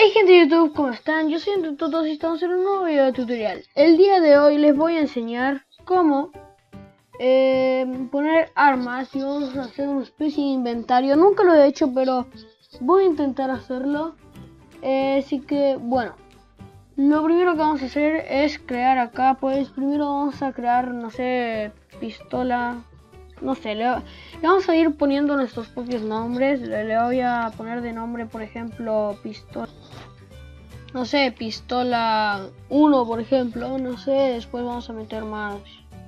Hey gente de YouTube, ¿cómo están? Yo soy Entutotos y estamos en un nuevo video de tutorial. El día de hoy les voy a enseñar cómo poner armas y vamos a hacer una especie de inventario. Nunca lo he hecho, pero voy a intentar hacerlo. Así que bueno, lo primero que vamos a hacer es crear acá. Pues primero vamos a crear, no sé, pistola. No sé, le vamos a ir poniendo nuestros propios nombres. Le voy a poner de nombre, por ejemplo, pistola. No sé, pistola 1, por ejemplo. No sé, después vamos a meter más.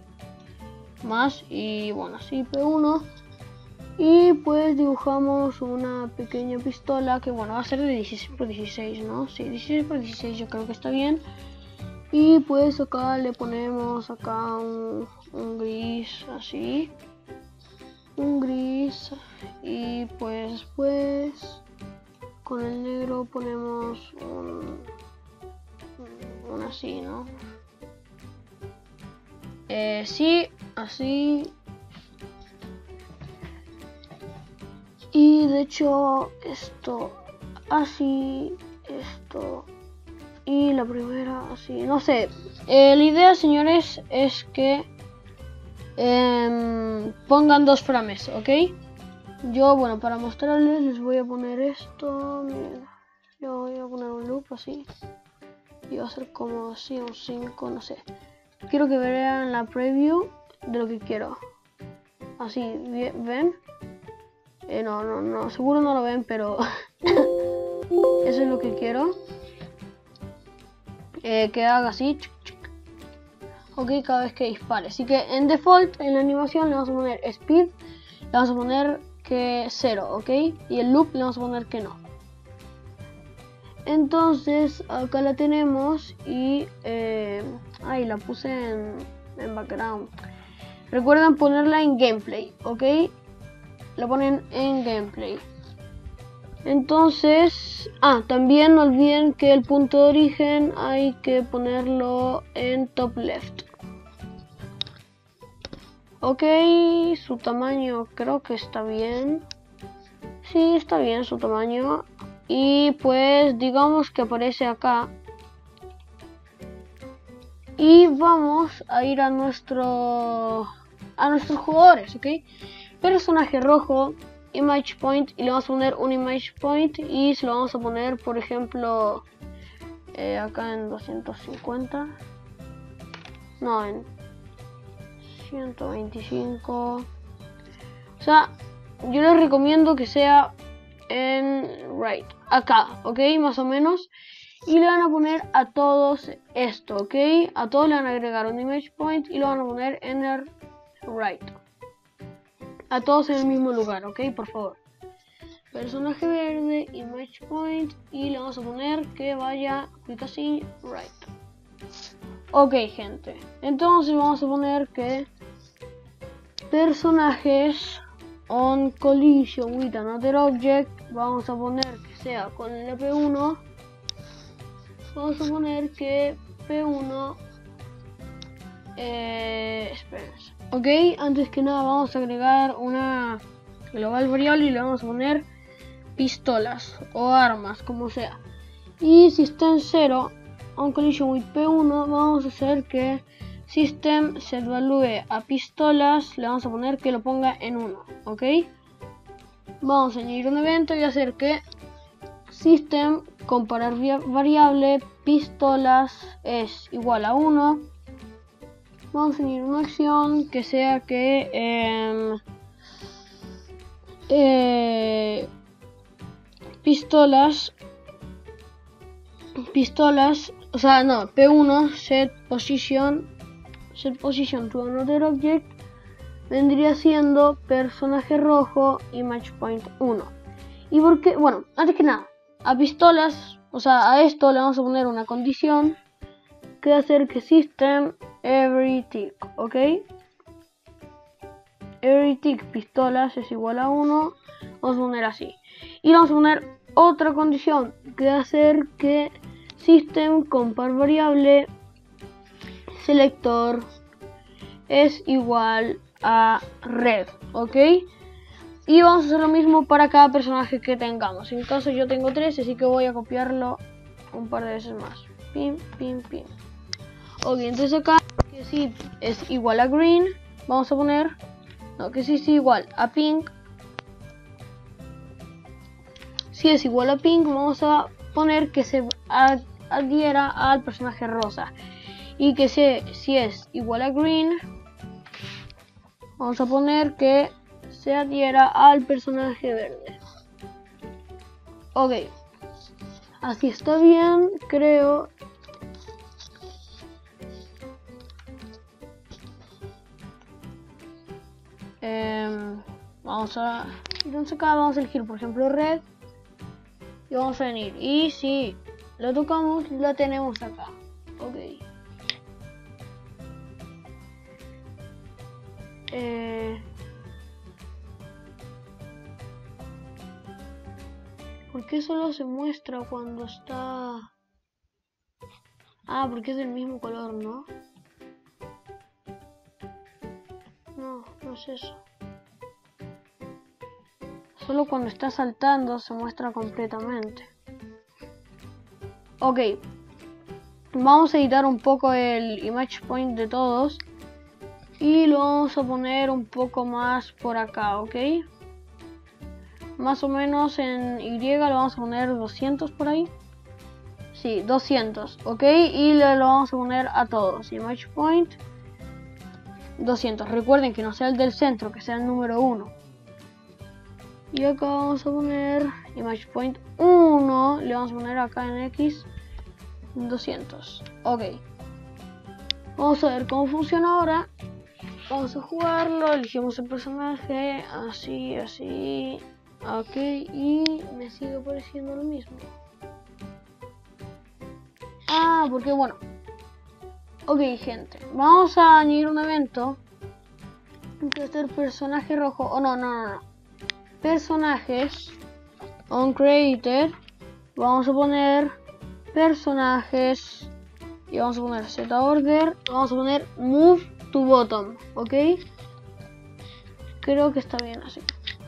Y bueno, así P1. Y pues dibujamos una pequeña pistola que bueno, va a ser de 16 por 16, ¿no? Sí, 16 por 16 yo creo que está bien. Y pues acá le ponemos acá un gris así. Un gris. Y pues después con el negro ponemos un así, ¿no? Sí, así. Y de hecho esto así, esto y la primera así, no sé. La idea, señores, es que pongan dos frames, ¿ok? Yo, bueno, para mostrarles les voy a poner esto. Miren, yo voy a poner un loop así y va a ser como así, un 5, no sé. Quiero que vean la preview de lo que quiero. Así, ¿ven? No, seguro no lo ven, pero eso es lo que quiero. Que haga así. Ok, cada vez que dispare. Así que en default, en la animación le vamos a poner speed. Le vamos a poner que 0, ok. Y el loop le vamos a poner que no. Entonces, acá la tenemos y... ahí la puse en background. Recuerden ponerla en gameplay, ok. La ponen en gameplay. Entonces, también no olviden que el punto de origen hay que ponerlo en top left. Ok, su tamaño creo que está bien. Sí, está bien su tamaño. Y pues digamos que aparece acá. Y vamos a ir a nuestros jugadores, ok. Personaje rojo, image point, y le vamos a poner un image point y se lo vamos a poner, por ejemplo, acá en 250. No, en 125. O sea, yo les recomiendo que sea en right, acá, ok, más o menos. Y le van a poner a todos esto, ok. A todos le van a agregar un image point y lo van a poner en el right. A todos en el mismo lugar, ok, por favor. Personaje verde, image point, y le vamos a poner que vaya así, right. Ok, gente, entonces vamos a poner que personajes on collision with another object, vamos a poner que sea con el P1. Vamos a poner que P1 espérense. Ok, antes que nada vamos a agregar una global variable y le vamos a poner pistolas o armas, como sea. Y si está en 0 on collision with P1, vamos a hacer que system set value a pistolas, le vamos a poner que lo ponga en 1, ok. Vamos a añadir un evento y hacer que system comparar variable pistolas es igual a 1. Vamos a añadir una acción que sea que pistolas, o sea, no, P1 set position to another object vendría siendo personaje rojo image point 1. Y porque, bueno, antes que nada, a pistolas, o sea, a esto le vamos a poner una condición que va a hacer que system every tick, ok. Every tick pistolas es igual a 1. Vamos a poner así. Y vamos a poner otra condición que va a hacer que system compar variable selector es igual a red, ok. Y vamos a hacer lo mismo para cada personaje que tengamos. En caso yo tengo 3, así que voy a copiarlo un par de veces más. Pim, pim, pim. Ok, entonces acá que sí es igual a green, vamos a poner, no, que sí es igual a pink. Si es igual a pink, vamos a poner que se adhiera al personaje rosa. Y que si es igual a green, vamos a poner que se adhiera al personaje verde. Ok, así está bien, creo. Entonces acá vamos a elegir, por ejemplo, red. Y vamos a venir. Y si lo tocamos, lo tenemos acá. Ok. ¿Por qué solo se muestra cuando está...? Ah, porque es del mismo color, ¿no? No, no es eso. Solo cuando está saltando se muestra completamente. Ok. Vamos a editar un poco el image point de todos. Y lo vamos a poner un poco más por acá, ¿ok? Más o menos en Y lo vamos a poner 200 por ahí. Sí, 200, ¿ok? Y lo vamos a poner a todos. Image point 200. Recuerden que no sea el del centro, que sea el número 1. Y acá vamos a poner image point 1. Le vamos a poner acá en X 200. Ok. Vamos a ver cómo funciona ahora. Vamos a jugarlo. Elegimos el personaje. Así, así. Ok. Y me sigue apareciendo lo mismo. Ah, porque bueno. Ok, gente. Vamos a añadir un evento. Que es el personaje rojo. Oh, no. Personajes. OnCreated. Vamos a poner personajes. Y vamos a poner ZOrder. Vamos a poner move to bottom. Ok. Creo que está bien así.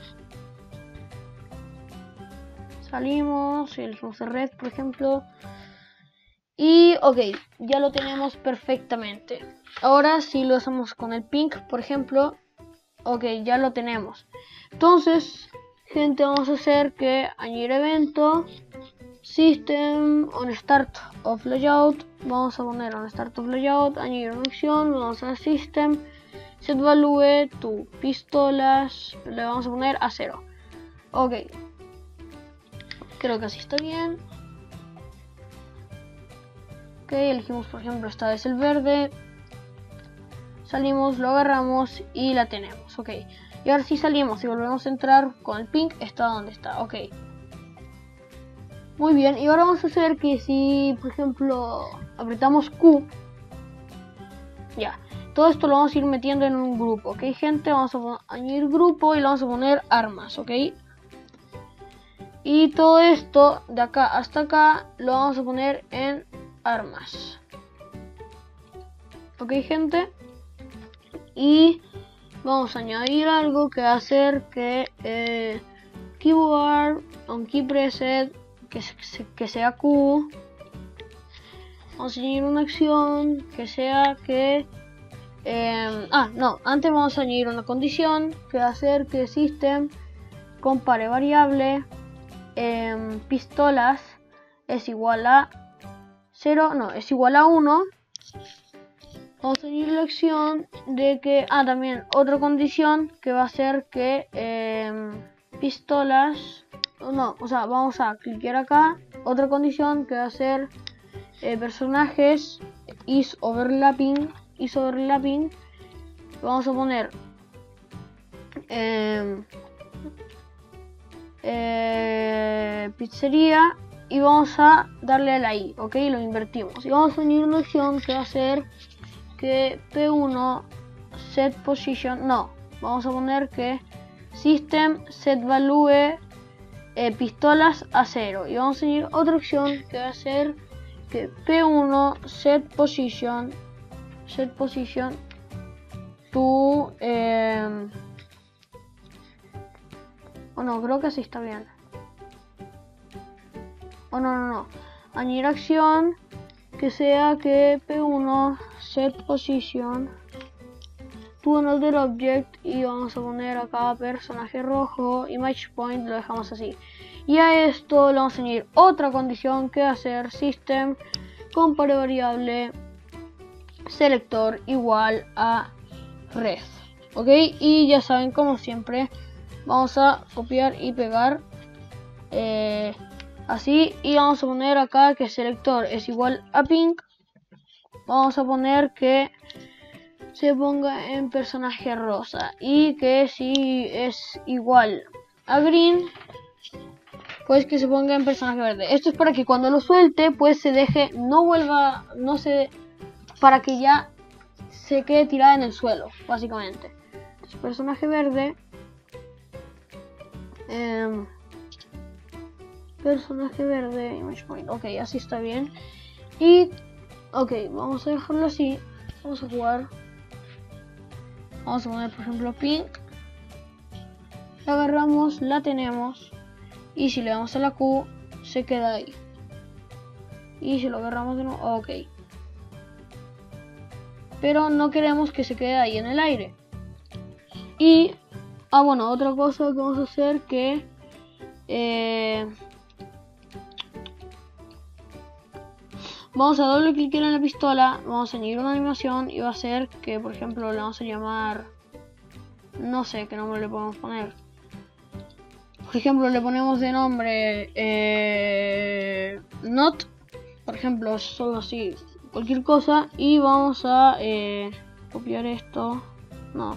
Salimos y elegimos el red, por ejemplo. Y ok, ya lo tenemos perfectamente. Ahora si lo hacemos con el pink, por ejemplo. Ok, ya lo tenemos. Entonces, gente, vamos a hacer que añadir evento. System on start of layout. Vamos a poner on start of layout. Añadir una acción. Vamos a system. Set value to pistolas. Le vamos a poner a 0. Ok. Creo que así está bien. Ok, elegimos por ejemplo esta vez el verde. Salimos, lo agarramos y la tenemos. Ok. Y ahora sí salimos y volvemos a entrar con el pink. Está donde está. Ok. Muy bien. Y ahora vamos a hacer que si por ejemplo apretamos Q. Ya. Todo esto lo vamos a ir metiendo en un grupo. Ok, gente. Vamos a añadir grupo y le vamos a poner armas. Ok. Y todo esto de acá hasta acá lo vamos a poner en armas. Ok, gente. Y vamos a añadir algo que va a hacer que keyboard on key preset que sea Q. Vamos a añadir una acción que sea que antes vamos a añadir una condición que va a hacer que system compare variable pistolas es igual a 0, no, es igual a 1. Vamos a añadir la acción de que, también otra condición que va a ser que pistolas, vamos a clicar acá, otra condición que va a ser personajes is overlapping, vamos a poner pizzería y vamos a darle a la I, ok, lo invertimos y vamos a añadir una acción que va a ser que P1 set position, vamos a poner que system set value pistolas a 0 y vamos a añadir otra opción que va a ser que P1 set position to O no, creo que así está bien. O no. Añadir acción que sea que P1 set position to another object y vamos a poner acá personaje rojo, image point, lo dejamos así. Y a esto le vamos a añadir otra condición que va a ser system compare variable selector igual a red. Ok, y ya saben, como siempre, vamos a copiar y pegar así, y vamos a poner acá que selector es igual a pink. Vamos a poner que se ponga en personaje rosa y que si es igual a green, pues que se ponga en personaje verde. Esto es para que cuando lo suelte, pues se deje, no vuelva, no se, para que ya se quede tirada en el suelo, básicamente. Entonces, personaje verde, personaje verde, image point. Ok, así está bien. Y ok, vamos a dejarlo así. Vamos a jugar. Vamos a poner por ejemplo pink. La agarramos, la tenemos. Y si le damos a la Q, se queda ahí. Y si lo agarramos de nuevo, ok. Pero no queremos que se quede ahí en el aire. Y, bueno, otra cosa que vamos a hacer que vamos a doble clicar en la pistola, vamos a añadir una animación y va a ser que, por ejemplo, le vamos a llamar, no sé qué nombre le podemos poner. Por ejemplo, le ponemos de nombre not, por ejemplo, solo así, cualquier cosa, y vamos a copiar esto. No.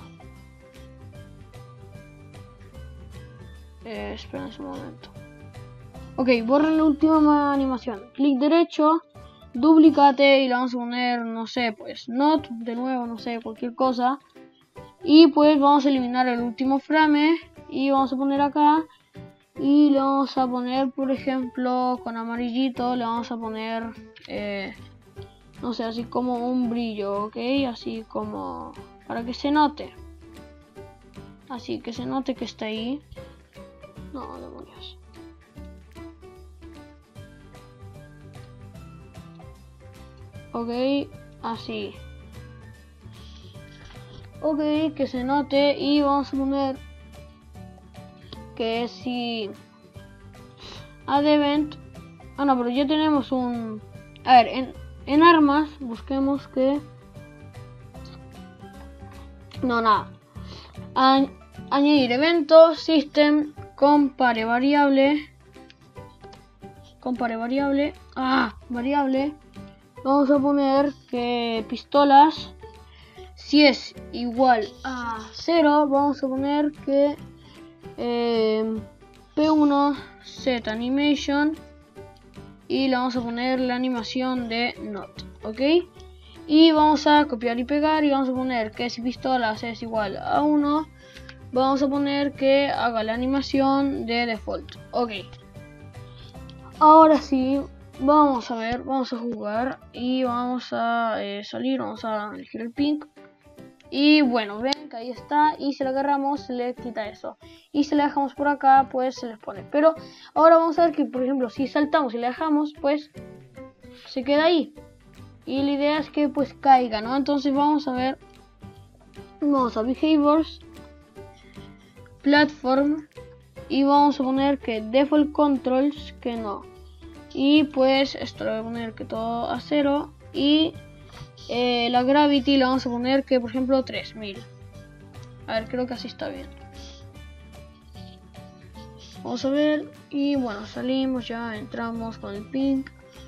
Esperen un momento. Ok, borren la última animación. Clic derecho, duplicate y le vamos a poner, no sé, pues not, de nuevo, no sé, cualquier cosa. Y pues vamos a eliminar el último frame y vamos a poner acá. Y le vamos a poner, por ejemplo, con amarillito, le vamos a poner, no sé, así como un brillo, ok, así como, para que se note. Así que se note que está ahí. No, demonios. Ok, así. Ok, que se note y vamos a poner que si add event. No, pero ya tenemos un... A ver, en armas busquemos que... No, nada. Añadir evento, system, compare variable. Variable. Vamos a poner que pistolas, si es igual a 0, vamos a poner que P1 set animation y le vamos a poner la animación de not, ok. Y vamos a copiar y pegar y vamos a poner que si pistolas es igual a 1, vamos a poner que haga la animación de default, ok. Ahora sí, vamos a ver, vamos a jugar y vamos a salir, vamos a elegir el pink. Y bueno, ven que ahí está, y si lo agarramos se le quita eso. Y si le dejamos por acá, pues se les pone. Pero ahora vamos a ver que, por ejemplo, si saltamos y le dejamos, pues se queda ahí. Y la idea es que pues caiga, ¿no? Entonces vamos a ver, vamos a Behaviors, Platform, y vamos a poner que Default Controls, que no. Y pues esto le voy a poner que todo a 0. Y la Gravity le vamos a poner que, por ejemplo, 3000. A ver, creo que así está bien. Vamos a ver. Y bueno, salimos, ya entramos con el pink.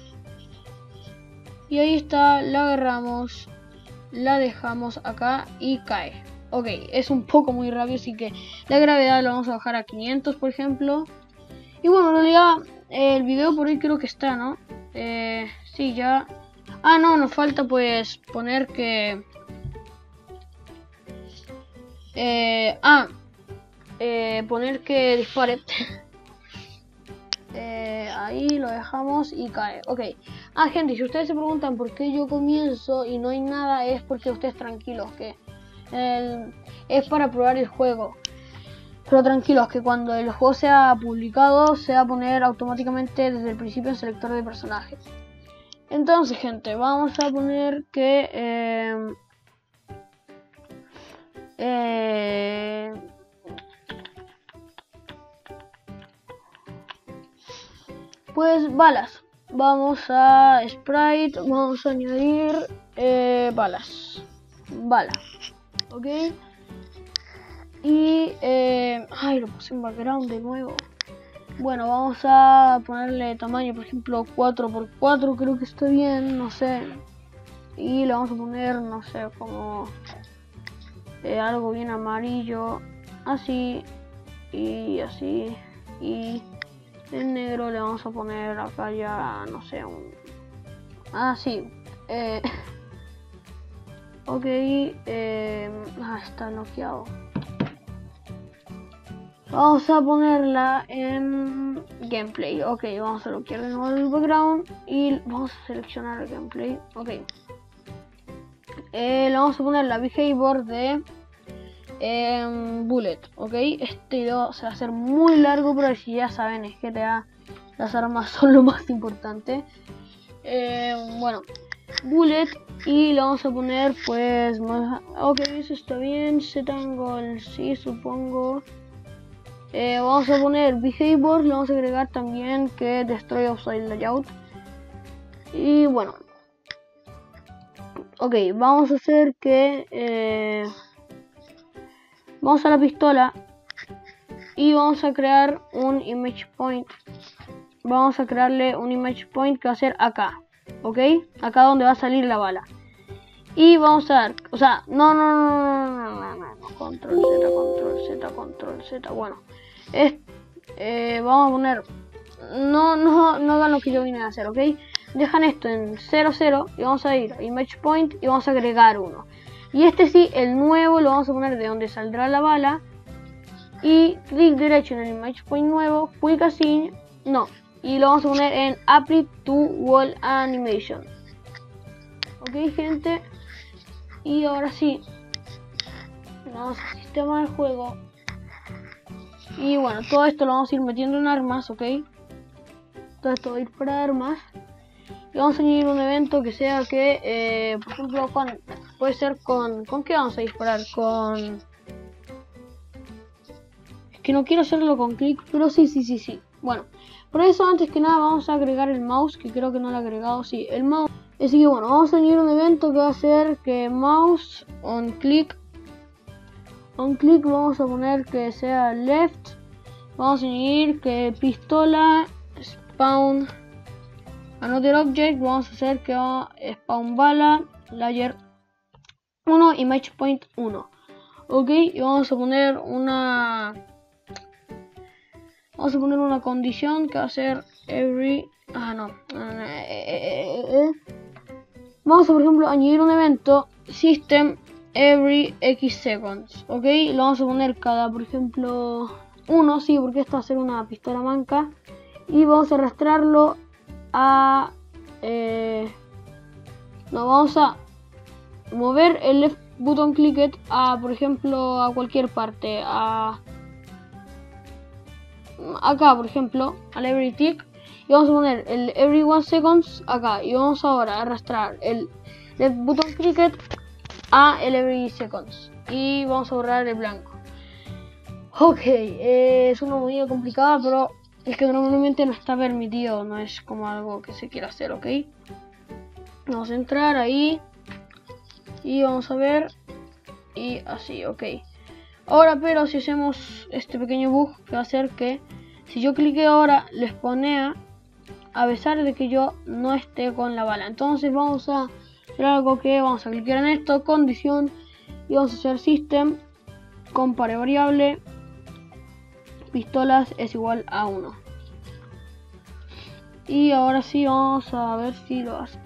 Y ahí está, la agarramos, la dejamos acá y cae. Ok, es un poco muy rápido, así que la gravedad la vamos a bajar a 500, por ejemplo. Y bueno, en realidad el video por ahí creo que está, ¿no? Sí, ya. No, nos falta pues poner que... poner que dispare. Ahí lo dejamos y cae. Ok. Gente, si ustedes se preguntan por qué yo comienzo y no hay nada, es porque ustedes tranquilos, que es para probar el juego. Pero tranquilos, que cuando el juego sea publicado se va a poner automáticamente desde el principio el selector de personajes. Entonces, gente, vamos a poner que pues balas. Vamos a sprite, vamos a añadir balas. Bala. Ok. Y ay, lo puse en background de nuevo. Bueno, vamos a ponerle tamaño, por ejemplo, 4x4, creo que está bien, no sé. Y le vamos a poner, no sé, como algo bien amarillo, así y así. Y en negro le vamos a poner acá ya, no sé, un... sí. Ok, está bloqueado. Vamos a ponerla en gameplay. Ok, vamos a bloquear de nuevo el background y vamos a seleccionar el gameplay. Ok. Le vamos a poner la behavior de bullet. Ok, este video se va a hacer muy largo, pero si ya saben, es GTA, las armas son lo más importante. Bueno, bullet, y le vamos a poner pues más. Ok, eso está bien. Z-Angle, sí, supongo. Vamos a poner behavior, le vamos a agregar también que destroy outside layout. Y bueno, ok, vamos a hacer que vamos a la pistola y vamos a crear un image point. Vamos a crearle un image point que va a ser acá, ok, acá donde va a salir la bala. Y vamos a dar, o sea, no, control Z, bueno, vamos a poner, no hagan lo que yo vine a hacer, ok, dejan esto en 0,0 y vamos a ir a image point y vamos a agregar uno. Y este sí, el nuevo lo vamos a poner de donde saldrá la bala. Y clic derecho en el image point nuevo, quick assign, no, y lo vamos a poner en apply to wall animation. Ok, gente. Y ahora sí, vamos al sistema del juego. Y bueno, todo esto lo vamos a ir metiendo en armas, ok. Todo esto va a ir para armas. Y vamos a añadir un evento que sea que, por ejemplo, puede ser ¿con qué vamos a disparar? Es que no quiero hacerlo con clic, pero sí. Bueno, por eso antes que nada vamos a agregar el mouse, que creo que no lo he agregado, sí, el mouse. Así que bueno, vamos a añadir un evento que va a ser que mouse on click vamos a poner que sea left. Vamos a añadir que pistola spawn another object, vamos a hacer que spawn bala layer 1 image point 1. Ok, y vamos a poner una condición que va a ser every vamos a, por ejemplo, añadir un evento system every x seconds, ok, lo vamos a poner cada, por ejemplo, 1, sí, porque esta va a ser una pistola manca, y vamos a arrastrarlo a vamos a mover el left button clicked a, por ejemplo, a cualquier parte, acá, por ejemplo, al every tick, y vamos a poner el every 1 seconds acá, y vamos ahora a arrastrar el left button clicked a el every seconds, y vamos a borrar el blanco. Ok, es una movida complicada, pero es que normalmente no está permitido, no es como algo que se quiera hacer, ok. Vamos a entrar ahí y vamos a ver, y así, ok. Ahora, pero si hacemos este pequeño bug que va a hacer que si yo clique ahora, les ponea a pesar de que yo no esté con la bala. Entonces vamos a hacer algo que vamos a clicar en esto, condición, y vamos a hacer system compare variable pistolas es igual a 1. Y ahora sí vamos a ver si lo hace.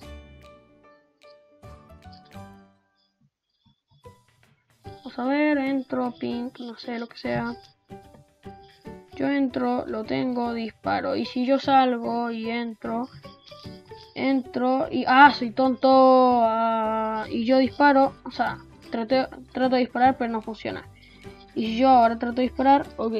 Vamos a ver, entro, ping, no sé, lo que sea. Yo entro, lo tengo, disparo. Y si yo salgo y entro y... soy tonto. Y yo disparo, o sea, trato de disparar pero no funciona. Y si yo ahora trato de disparar, ok.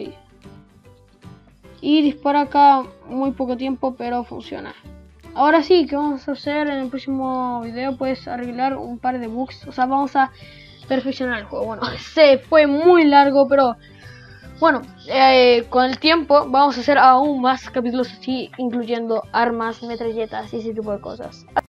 Y dispara acá muy poco tiempo, pero funciona. Ahora sí, ¿qué vamos a hacer en el próximo video? Pues arreglar un par de bugs. O sea, vamos a perfeccionar el juego. Bueno, se fue muy largo, pero bueno, con el tiempo vamos a hacer aún más capítulos así, incluyendo armas, metralletas y ese tipo de cosas.